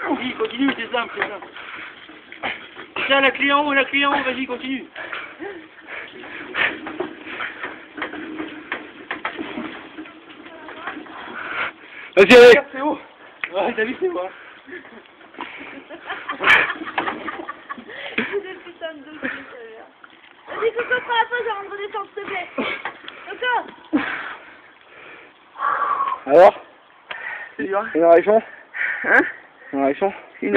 Vas-y, continue, c'est simple, c'est simple. Tiens, la clé en haut, vas-y, continue. Vas-y, allez. C'est haut. Ouais, t'as vu, c'est haut, hein. C'est des putains de dossiers, ça veut dire. Vas-y, Coco, prends la pause avant de redescendre, s'il te plaît. Coco. Alors, C'est dur, hein. une réaction? Hein? Une réaction?